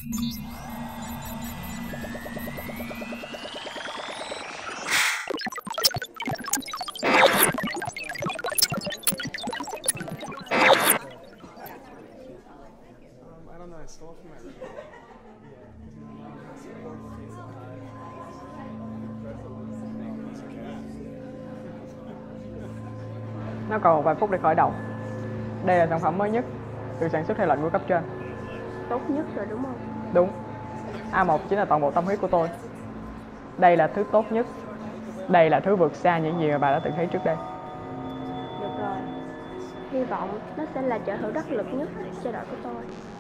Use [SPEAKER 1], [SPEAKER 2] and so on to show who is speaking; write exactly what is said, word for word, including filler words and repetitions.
[SPEAKER 1] Nó còn một vài phút để khởi động. Đây là sản phẩm mới nhất, được sản xuất theo lệnh của cấp trên.
[SPEAKER 2] Tốt nhất rồi đúng không?
[SPEAKER 1] Đúng. A một chính là toàn bộ tâm huyết của tôi. Đây là thứ tốt nhất. Đây là thứ vượt xa những gì mà bà đã từng thấy trước đây.
[SPEAKER 2] Được rồi. Hy vọng nó sẽ là trợ thủ đắc lực nhất cho đội của tôi.